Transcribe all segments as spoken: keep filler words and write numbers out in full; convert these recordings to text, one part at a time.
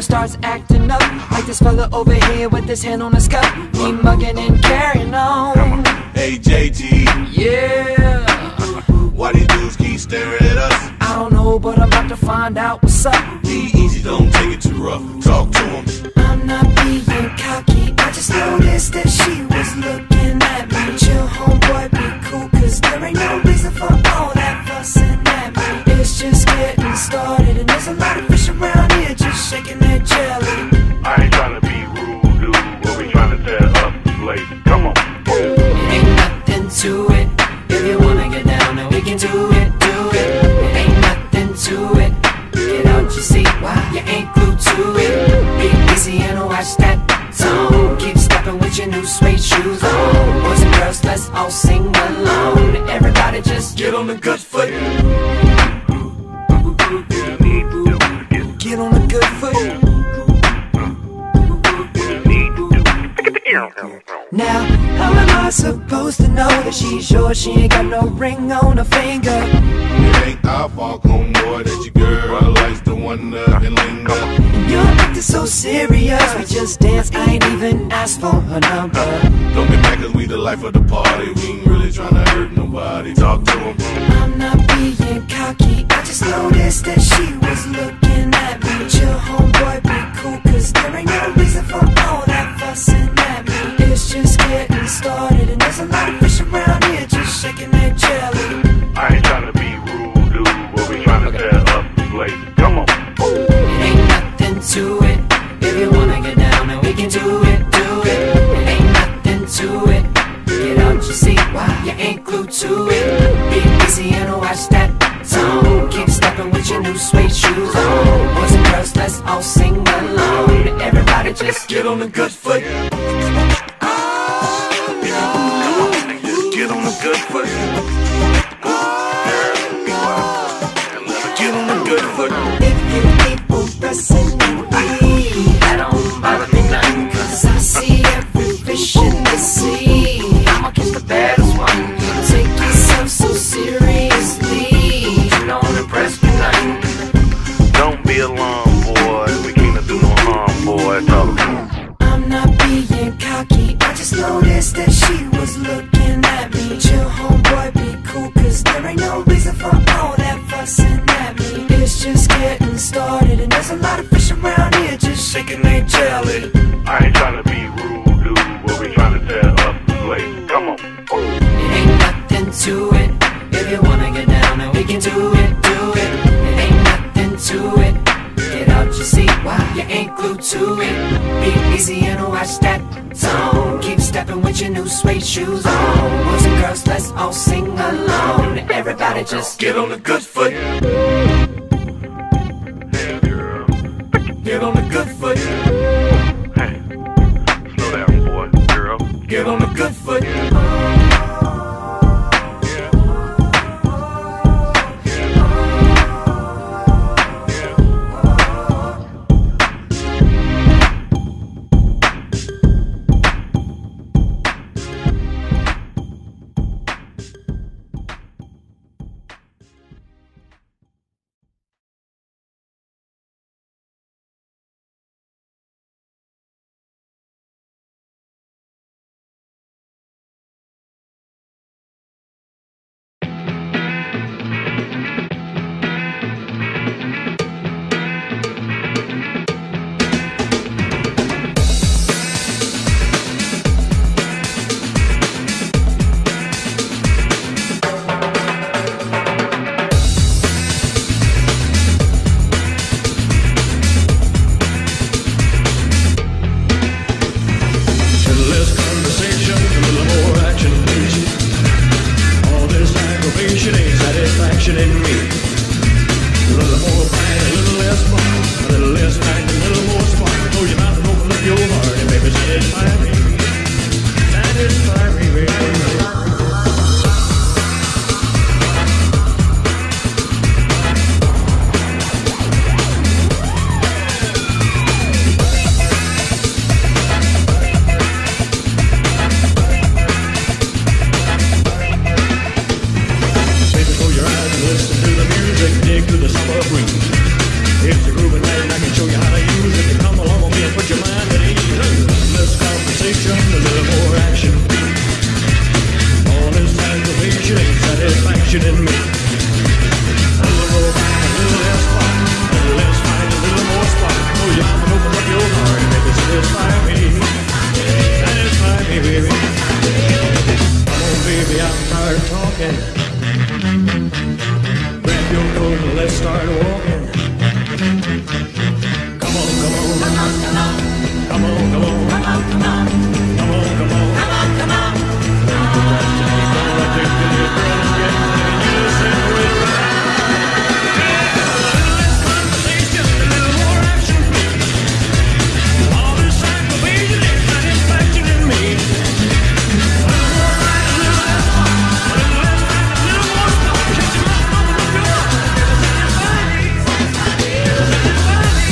and starts acting up like this fella over here with his hand on his cup. He mugging and carrying on. Hey J G, Yeah. why these dudes keep staring at us? I don't know, but I'm about to find out what's up. Be easy, don't take it too rough. Talk to him. I'm not being cocky, I just noticed that she was looking at me. Chill, homeboy, be cool, cause there ain't no reason for all that fussing at me. It's just getting started, and there's a lot of fish around here just shaking their jelly. I ain't tryna be rude, dude, but we tryna tear up the place. Come on. It ain't nothing to it. If you wanna get down, then we can do it, do it. It ain't nothing to it. Get out your seat, why you ain't glued to it. Be easy and watch that zone. Keep stepping with your new suede shoes on. Boys and girls, let's all sing along. Everybody just Get on the good foot. get on a good foot. Now, how am I supposed to know that she's yours? She ain't got no ring on her finger. It ain't our fault, homeboy, that your girl likes to wonder and linger. And you're acting so serious. We just danced, I ain't even asked for her number. Don't get mad cause we the life of the party. We ain't really tryna hurt nobody. Talk to him. I'm not being cocky, I just noticed that she was looking at me. Chill, homeboy, be cool, cause there ain't no reason for all that fussing at me. It's just getting started, and there's a lot of fish around here just shaking their jelly. I ain't tryna be rude, dude, but we tryna tear up the place. Come on. It ain't nothing to it. If you wanna get down, then we can do it, do it. It ain't nothing to it. Get out your seat, why you ain't glued to it. Be easy and watch that zone. Keep stepping with your new suede shoes on. Boys and girls, let's all sing along. Everybody just Get on the good foot. Get on the good foot. Get on the good foot. if you people pressing me, that don't bother me none. Cause I see every fish in the sea. I'ma catch the baddest one. You take yourself so seriously. You don't impress me none. Don't be alarmed, boy. We can't do no harm, boy. Talk to him. I'm not being cocky, I just noticed that she was looking at me. Chill, homeboy, be cool, cause there ain't no reason for all that fussing at me. It's just getting started, and there's a lot of fish around here just shaking their jelly. I ain't tryna be rude, dude, but we tryna tear up the place. Come on. It ain't nothing to it. If you wanna get down, then we can do it, do it. It ain't nothing to it. Get out your seat, why you ain't glued to it. Be easy and watch that zone. Keep stepping with your new suede shoes on. Boys and girls, let's all sing along. Everybody just Get on the good foot. Hey, girl. Get on the good foot. Hey, slow down, boy. Girl. Get on the good foot. satisfaction in me. A little more fight, a little less fight, a little less fight, a little more spark. Oh, you can open up your heart and make it satisfy me. Satisfy me, baby. Come on, baby, I'm tired of talking. Grab your coat and let's start walking. Come on, come on, come on, come on, come on, come on, come on, come on, come on, come on, come on, come on. I take to your girl and get you to say we're right. Yeah, a little less conversation, a little more action. All this aggravation and satisfaction in me. A little more right, a little less fun, a little less right, a little more stuff. Catch your mouth, open up your heart, it'll satisfy me. It'll satisfy me.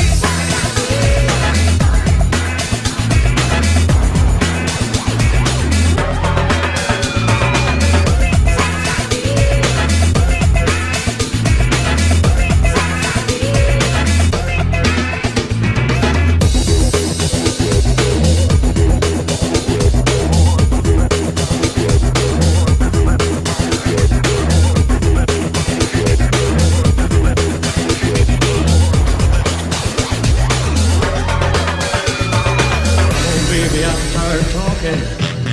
Baby, I'm tired of talking.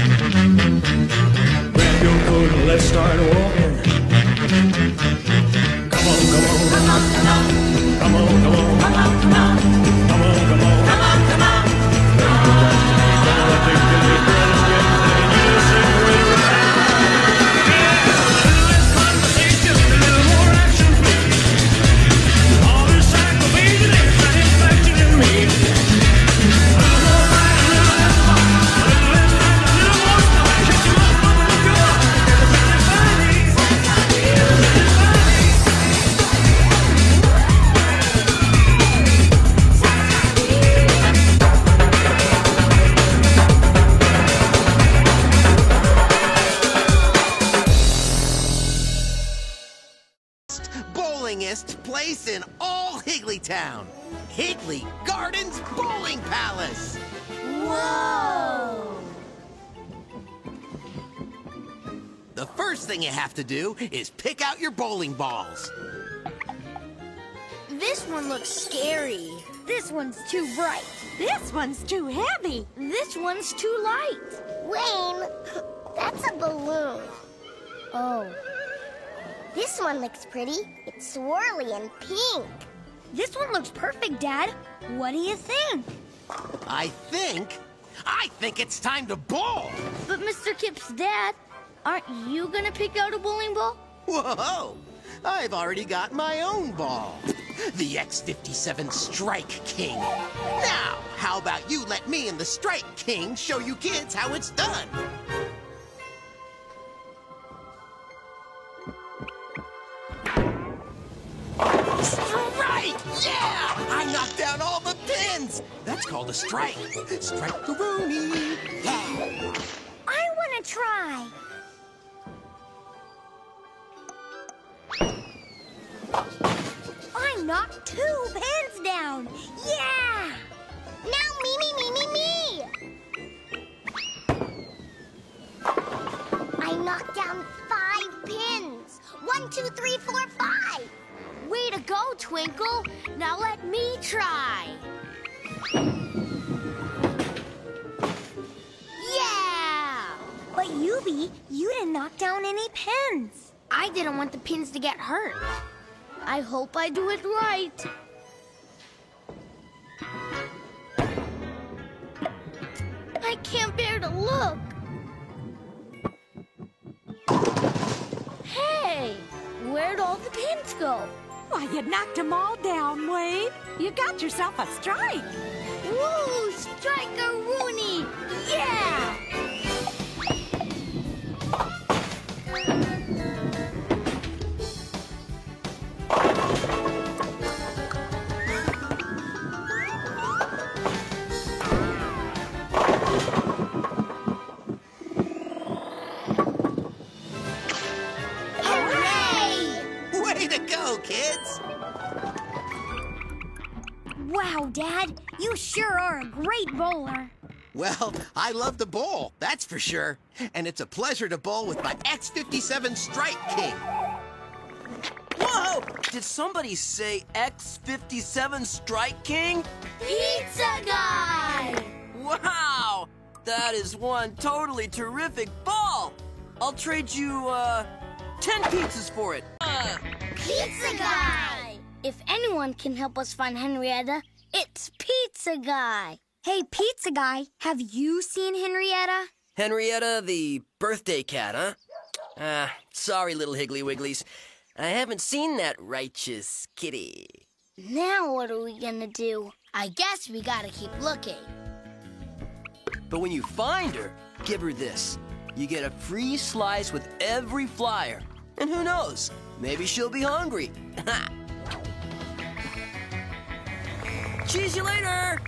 Grab your coat and let's start walking. Come on, come on, come on, come on, come on, come on, come on, come on, come on, come on, come on, come on. I take to your girl and get you to say we're right. Yeah, a little less conversation, a little more action. All this aggravation and satisfaction in me. A little more right, a little less fun, a little less right, a little more stuff. Catch your mouth, open up your heart, it'll satisfy me. It'll satisfy me. Bowlingest place in all Higglytown. Higgly Gardens Bowling Palace. Whoa! The first thing you have to do is pick out your bowling balls. This one looks scary. This one's too bright. This one's too heavy. This one's too light. Wayne, that's a balloon. Oh. This one looks pretty. It's swirly and pink. This one looks perfect, Dad. What do you think? I think, I think it's time to bowl. But Mister Kip's dad, aren't you gonna pick out a bowling ball? Whoa, I've already got my own ball. The X fifty-seven Strike King. Now, how about you let me and the Strike King show you kids how it's done? Strike! Yeah! I knocked down all the pins! That's called a strike. Strike-a-rooney. Yeah! I wanna try. I knocked two pins down. Yeah! Now me, me, me, me, me! I knocked down five pins. One, two, three, four, five. Way to go, Twinkle. Now let me try. Yeah! But Yubi, you didn't knock down any pins. I didn't want the pins to get hurt. I hope I do it right. I can't bear to look. Hey, where'd all the pins go? Why, you knocked them all down, Wade. You got yourself a strike. Woo! Strike-a-rooney! Yeah! Way to go, kids! Wow, Dad, you sure are a great bowler. Well, I love to bowl, that's for sure. And it's a pleasure to bowl with my X fifty-seven Strike King. Whoa! Did somebody say X fifty-seven Strike King? Pizza Guy! Wow! That is one totally terrific ball! I'll trade you, uh, ten pizzas for it. Uh, Pizza Guy! If anyone can help us find Henrietta, it's Pizza Guy. Hey, Pizza Guy, have you seen Henrietta? Henrietta, the birthday cat, huh? Ah, sorry, little Higgly Wigglies. I haven't seen that righteous kitty. Now what are we gonna do? I guess we gotta keep looking. But when you find her, give her this. You get a free slice with every flyer. And who knows, maybe she'll be hungry. Cheese you later!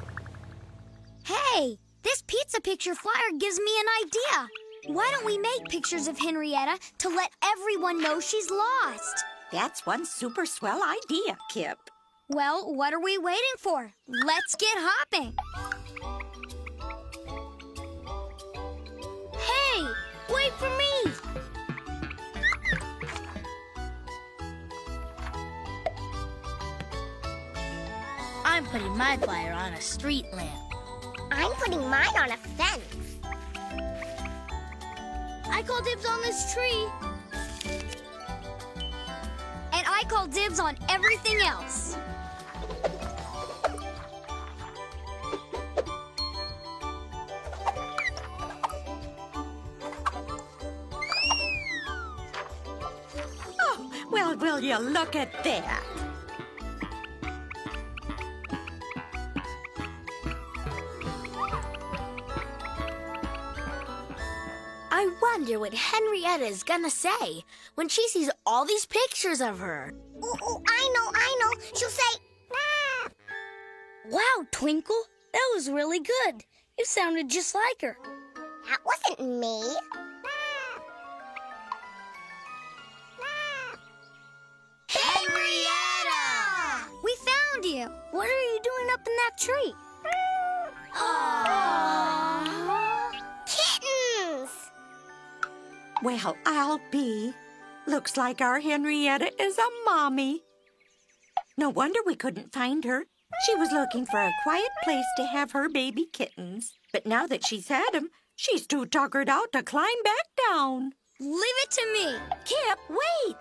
Hey, this pizza picture flyer gives me an idea. Why don't we make pictures of Henrietta to let everyone know she's lost? That's one super swell idea, Kip. Well, what are we waiting for? Let's get hopping. Hey, wait for me. I'm putting my flyer on a street lamp. I'm putting mine on a fence. I call dibs on this tree. And I call dibs on everything else. Oh, well, will you look at that? I wonder what Henrietta is gonna say when she sees all these pictures of her. Oh, oh, I know, I know. She'll say, ah. Wow, Twinkle, that was really good. You sounded just like her. That wasn't me. Henrietta! We found you. What are you doing up in that tree? Aww. Kittens! Well, I'll be. Looks like our Henrietta is a mommy. No wonder we couldn't find her. She was looking for a quiet place to have her baby kittens. But now that she's had them, she's too tuckered out to climb back down. Leave it to me. Kip, wait!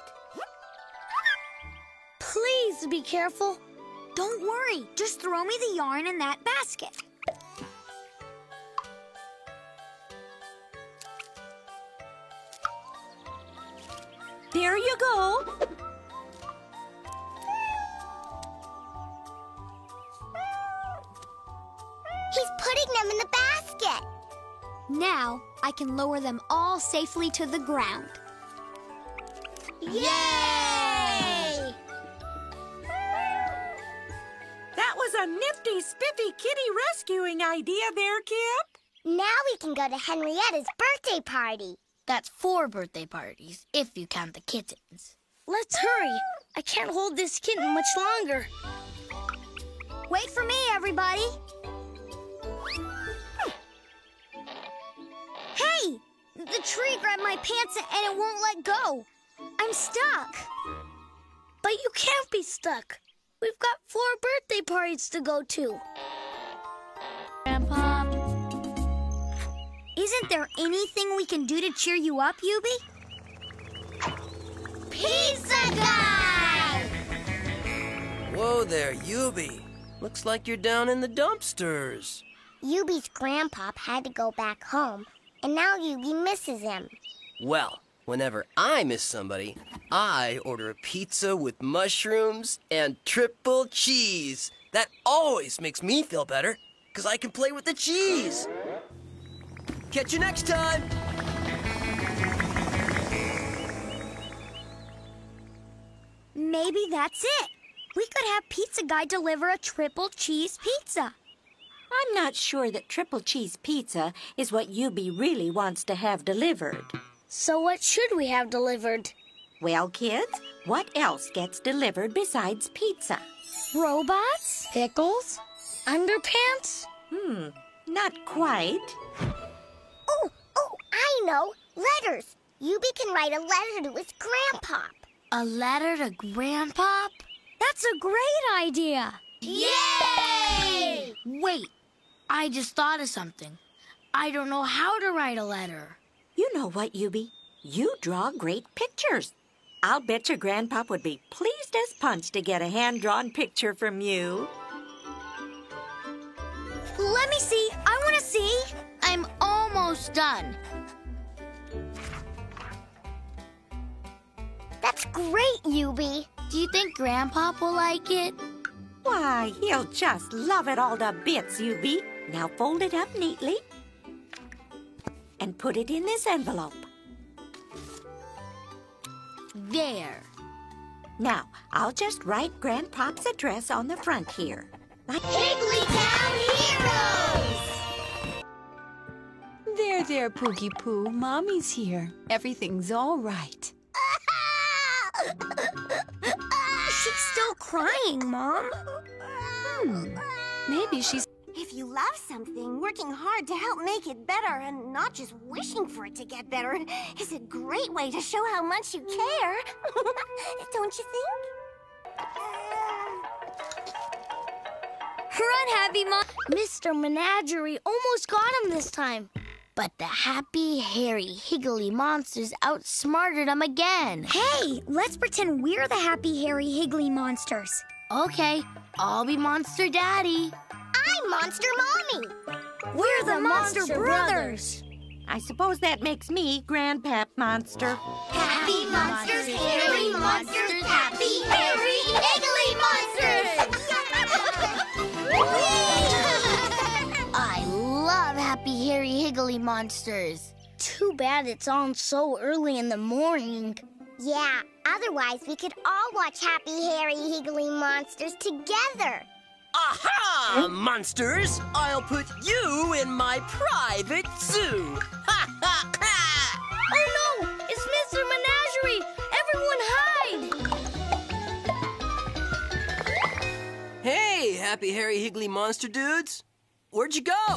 Please be careful. Don't worry. Just throw me the yarn in that basket. There you go. He's putting them in the basket. Now I can lower them all safely to the ground. Yay! That was a nifty, spiffy kitty rescuing idea there, Kip. Now we can go to Henrietta's birthday party. That's four birthday parties, if you count the kittens. Let's hurry. I can't hold this kitten much longer. Wait for me, everybody. Hey! The tree grabbed my pants and it won't let go. I'm stuck. But you can't be stuck. We've got four birthday parties to go to. Grandpa. Isn't there anything we can do to cheer you up, Yubi? Pizza Guy! Whoa there, Yubi. Looks like you're down in the dumpsters. Yubi's grandpop had to go back home, and now Yubi misses him. Well, whenever I miss somebody, I order a pizza with mushrooms and triple cheese. That always makes me feel better, because I can play with the cheese. Catch you next time. Maybe that's it. We could have Pizza Guy deliver a triple cheese pizza. I'm not sure that triple cheese pizza is what Yubi really wants to have delivered. So what should we have delivered? Well, kids, what else gets delivered besides pizza? Robots? Pickles? Underpants? Hmm, not quite. Oh, oh, I know. Letters. Eubie can write a letter to his grandpop. A letter to Grandpop? That's a great idea. Yay! Wait, I just thought of something. I don't know how to write a letter. You know what, Eubie? You draw great pictures. I'll bet your Grandpop would be pleased as punch to get a hand-drawn picture from you. Let me see. I want to see. I'm almost done. That's great, Eubie. Do you think Grandpop will like it? Why, he'll just love it all to bits, Eubie. Now fold it up neatly and put it in this envelope. There. Now, I'll just write Grandpop's address on the front here. Like Higglytown Heroes! There, there, Poogie Poo. Mommy's here. Everything's all right. She's still crying, Mom. Hmm. Maybe she's... If you love something, working hard to help make it better and not just wishing for it to get better is a great way to show how much you care. Don't you think? Run, Happy Mom. Mister Menagerie almost got him this time. But the happy, hairy, higgly monsters outsmarted him again. Hey, let's pretend we're the happy, hairy, higgly monsters. Okay, I'll be Monster Daddy. I'm Monster Mommy. We're, we're the, the Monster, Monster Brothers. Brothers. I suppose that makes me Grandpap Monster. Happy monsters, hairy monsters, happy, hairy, higgly monsters! I love happy, hairy, higgly monsters. Too bad it's on so early in the morning. Yeah, otherwise we could all watch happy, hairy, higgly monsters together. Aha, monsters! I'll put you in my private zoo. Ha ha ha! Oh no! It's Mister Menagerie! Everyone hide! Hey, happy, hairy, higgly monster dudes. Where'd you go?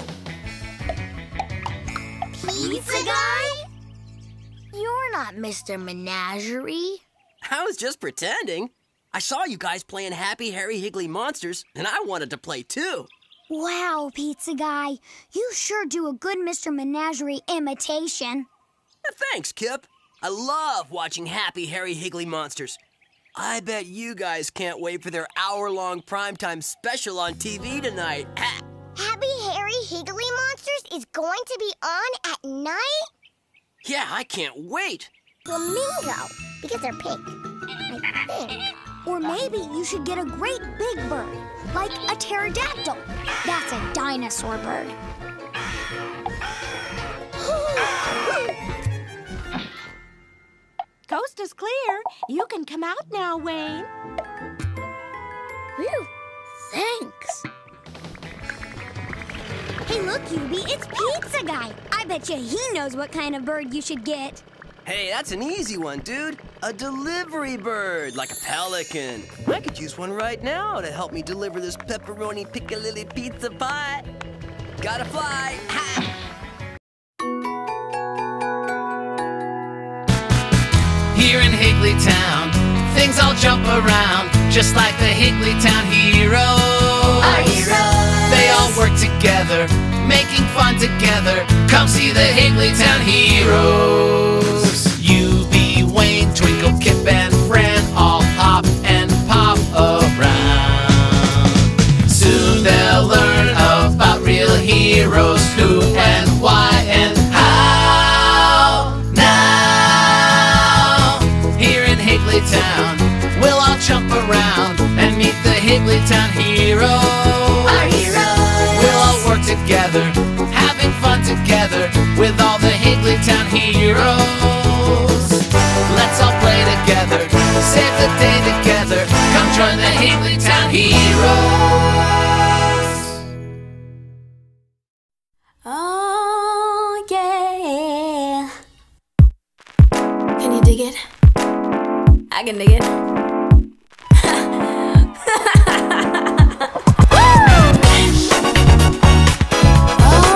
Pizza Guy? You're not Mister Menagerie. I was just pretending. I saw you guys playing Happy, Hairy, Higgly Monsters, and I wanted to play too. Wow, Pizza Guy. You sure do a good Mister Menagerie imitation. Thanks, Kip. I love watching Happy, Hairy, Higgly Monsters. I bet you guys can't wait for their hour-long primetime special on T V tonight. Ha! Happy, Hairy, Higgly Monsters is going to be on at night? Yeah, I can't wait. Flamingo, because they're pink, I think. Or maybe you should get a great big bird, like a pterodactyl. That's a dinosaur bird. Coast is clear. You can come out now, Wayne. Phew, thanks. Hey, look, Eubie, it's Pizza Guy. I bet you he knows what kind of bird you should get. Hey, that's an easy one, dude. A delivery bird, like a pelican. I could use one right now to help me deliver this pepperoni piccalilli pizza pie. Gotta fly. Ha! Here in Higglytown, things all jump around, just like the Higglytown heroes. Our heroes. They all work together, making fun together. Come see the Higglytown heroes. Eubie, Wayne, Twinkle, Kip, and Fran all hop and pop around. Soon they'll learn about real heroes, who and why and how. Now, here in Higglytown, we'll all jump around and meet the Higglytown heroes. Our heroes. We'll all work together, having fun together with all the Higglytown heroes. Let's all play together, save the day together. Come join the Higglytown heroes. Oh, yeah. Can you dig it? I can dig it. Oh.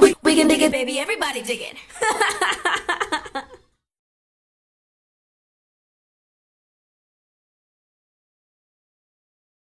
We, we can dig it, baby. Everybody dig it.